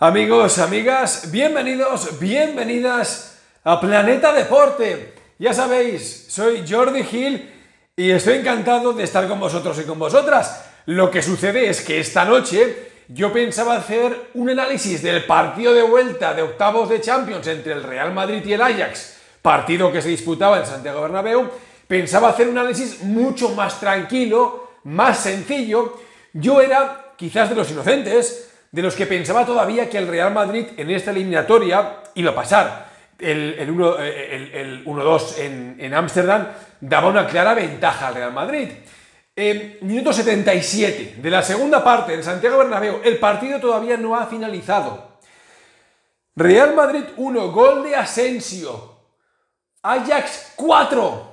Amigos, amigas, bienvenidos, bienvenidas a Planeta Deporte. Ya sabéis, soy Jordi Gil y estoy encantado de estar con vosotros y con vosotras. Lo que sucede es que esta noche yo pensaba hacer un análisis del partido de vuelta de octavos de Champions entre el Real Madrid y el Ajax, partido que se disputaba en Santiago Bernabéu. Pensaba hacer un análisis mucho más tranquilo, más sencillo. Yo era quizás de los inocentes, de los que pensaba todavía que el Real Madrid en esta eliminatoria iba a pasar. El 1-2 en Ámsterdam daba una clara ventaja al Real Madrid. Minuto 77 de la segunda parte en Santiago Bernabéu, el partido todavía no ha finalizado. Real Madrid 1, gol de Asensio. Ajax 4.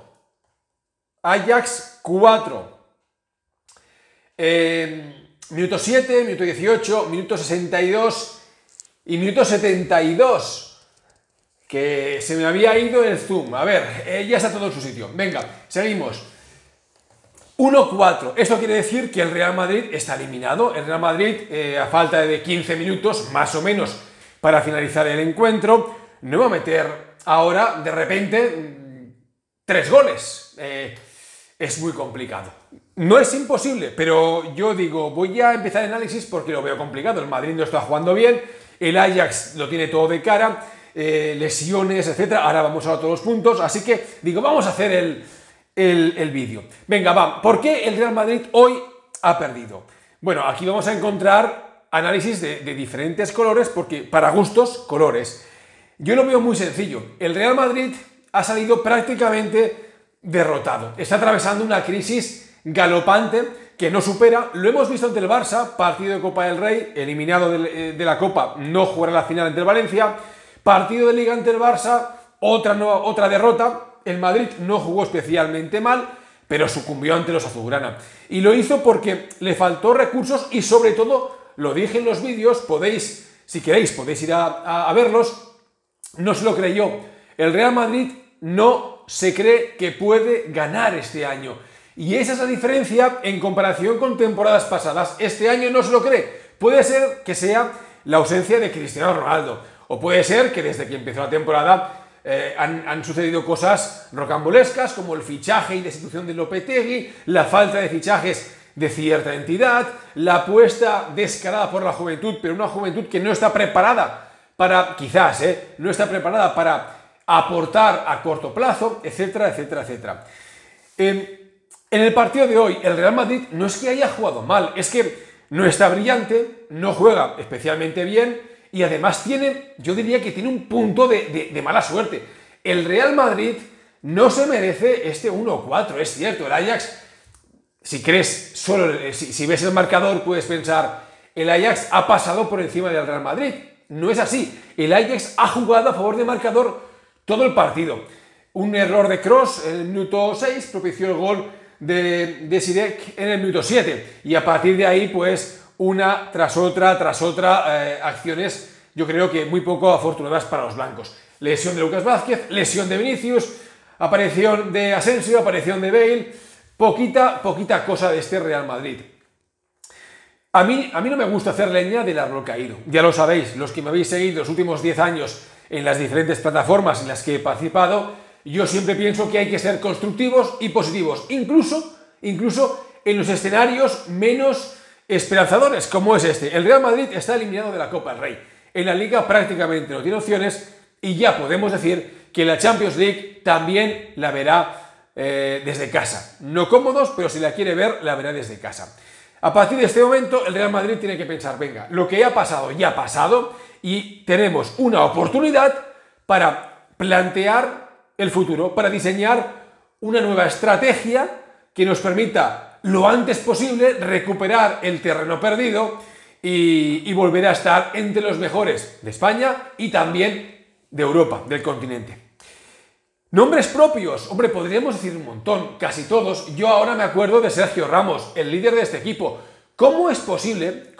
Ajax 4. Minuto 7, minuto 18, minuto 62 y minuto 72. Que se me había ido el zoom. A ver, ya está todo en su sitio. Venga, seguimos. 1-4. Esto quiere decir que el Real Madrid está eliminado. El Real Madrid, a falta de 15 minutos, más o menos, para finalizar el encuentro, no va a meter ahora, de repente, 3 goles. Es muy complicado. No es imposible, pero yo digo, voy a empezar el análisis porque lo veo complicado. El Madrid no está jugando bien, el Ajax lo tiene todo de cara, lesiones, etcétera. Ahora vamos a todos los puntos, así que digo, vamos a hacer el vídeo. Venga, va. ¿Por qué el Real Madrid hoy ha perdido? Bueno, aquí vamos a encontrar análisis de diferentes colores, porque para gustos, colores. Yo lo veo muy sencillo. El Real Madrid ha salido prácticamente derrotado. Está atravesando una crisis galopante que no supera. Lo hemos visto ante el Barça, partido de Copa del Rey, eliminado de la Copa, no jugará la final ante el Valencia. Partido de Liga ante el Barça, otra derrota. El Madrid no jugó especialmente mal, pero sucumbió ante los azulgrana. Y lo hizo porque le faltó recursos y, sobre todo, lo dije en los vídeos, podéis, si queréis, podéis ir a verlos. No se lo creyó. El Real Madrid no se cree que puede ganar este año. Y esa es la diferencia en comparación con temporadas pasadas. Este año no se lo cree. Puede ser que sea la ausencia de Cristiano Ronaldo. O puede ser que desde que empezó la temporada han sucedido cosas rocambolescas, como el fichaje y destitución de Lopetegui, la falta de fichajes de cierta entidad, la apuesta descarada por la juventud, pero una juventud que no está preparada para, quizás, no está preparada para aportar a corto plazo, etcétera, etcétera, etcétera. En el partido de hoy, el Real Madrid no es que haya jugado mal, es que no está brillante, no juega especialmente bien y además tiene, yo diría que tiene un punto de mala suerte. El Real Madrid no se merece este 1-4, es cierto. El Ajax, si crees, si ves el marcador puedes pensar, el Ajax ha pasado por encima del Real Madrid. No es así. El Ajax ha jugado a favor de marcador todo el partido. Un error de Kroos en el minuto 6 propició el gol de Sidek en el minuto 7. Y a partir de ahí, pues, una tras otra, acciones, yo creo que muy poco afortunadas para los blancos. Lesión de Lucas Vázquez, lesión de Vinicius, aparición de Asensio, aparición de Bale. Poquita cosa de este Real Madrid. A mí no me gusta hacer leña del árbol caído. Ya lo sabéis, los que me habéis seguido los últimos 10 años en las diferentes plataformas en las que he participado, yo siempre pienso que hay que ser constructivos y positivos, incluso en los escenarios menos esperanzadores, como es este. El Real Madrid está eliminado de la Copa del Rey. En la Liga prácticamente no tiene opciones y ya podemos decir que la Champions League también la verá desde casa. No cómodos, pero si la quiere ver, la verá desde casa. A partir de este momento, el Real Madrid tiene que pensar, venga, lo que ha pasado ya ha pasado y tenemos una oportunidad para plantear el futuro, para diseñar una nueva estrategia que nos permita lo antes posible recuperar el terreno perdido y volver a estar entre los mejores de España y también de Europa, del continente. Nombres propios, hombre, podríamos decir un montón, casi todos. Yo ahora me acuerdo de Sergio Ramos, el líder de este equipo. ¿Cómo es posible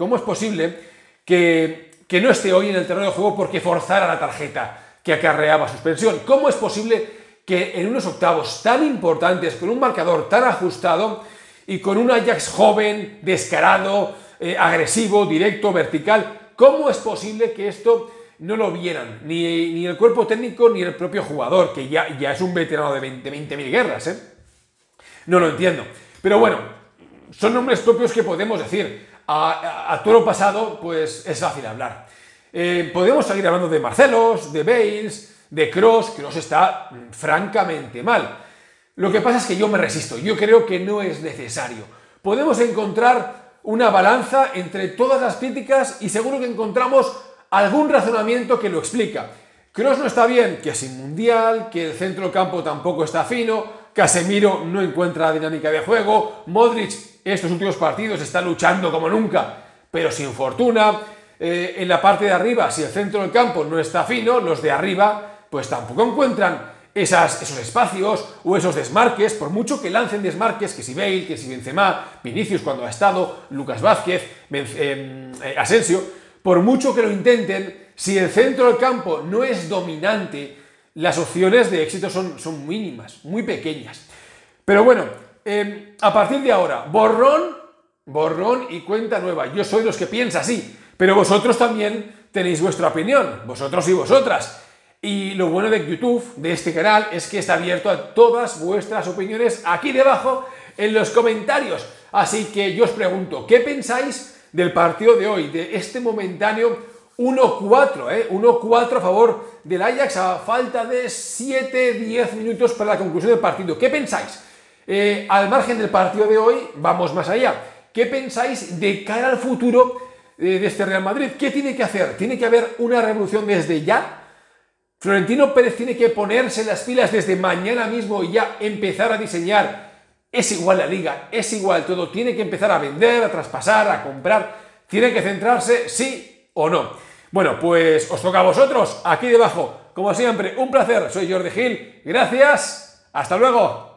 que no esté hoy en el terreno de juego porque forzara la tarjeta que acarreaba suspensión? ¿Cómo es posible que en unos octavos tan importantes, con un marcador tan ajustado y con un Ajax joven, descarado, agresivo, directo, vertical, ¿Cómo es posible que esto no lo vieran? Ni el cuerpo técnico ni el propio jugador, que ya es un veterano de 20.000 guerras, ¿eh? No lo entiendo. Pero bueno, son nombres propios que podemos decir. A toro pasado, pues es fácil hablar. Podemos seguir hablando de Marcelos, de Bales, de Kroos. Kroos está francamente mal. Lo que pasa es que yo me resisto. Yo creo que no es necesario. Podemos encontrar una balanza entre todas las críticas y seguro que encontramos algún razonamiento que lo explica. Kroos no está bien, que sin mundial, que el centro del campo tampoco está fino, Casemiro no encuentra dinámica de juego, Modric estos últimos partidos está luchando como nunca, pero sin fortuna. En la parte de arriba, si el centro del campo no está fino, los de arriba pues tampoco encuentran esos espacios o esos desmarques, por mucho que lancen desmarques, que si Bale, que si Benzema, Vinicius cuando ha estado, Lucas Vázquez, Asensio, por mucho que lo intenten, si el centro del campo no es dominante, las opciones de éxito son mínimas, muy pequeñas. Pero bueno, a partir de ahora, borrón y cuenta nueva. Yo soy los que piensa así, pero vosotros también tenéis vuestra opinión, vosotros y vosotras. Y lo bueno de YouTube, de este canal, es que está abierto a todas vuestras opiniones aquí debajo en los comentarios. Así que yo os pregunto, ¿qué pensáis del partido de hoy, de este momentáneo 1-4, 1-4 a favor del Ajax a falta de 7-10 minutos para la conclusión del partido? ¿Qué pensáis? Al margen del partido de hoy, vamos más allá. ¿Qué pensáis de cara al futuro de este Real Madrid? ¿Qué tiene que hacer? ¿Tiene que haber una revolución desde ya? ¿Florentino Pérez tiene que ponerse las pilas desde mañana mismo y ya empezar a diseñar? Es igual la liga, es igual todo. Tiene que empezar a vender, a traspasar, a comprar. Tiene que centrarse, sí o no. Bueno, pues os toca a vosotros, aquí debajo. Como siempre, un placer. Soy Jordi Gil. Gracias. Hasta luego.